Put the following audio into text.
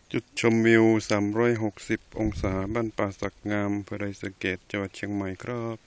จุดชมวิว360 องศาบ้านป่าสักงามอำเภอดอยสะเก็ดจังหวัดเชียงใหม่ครับ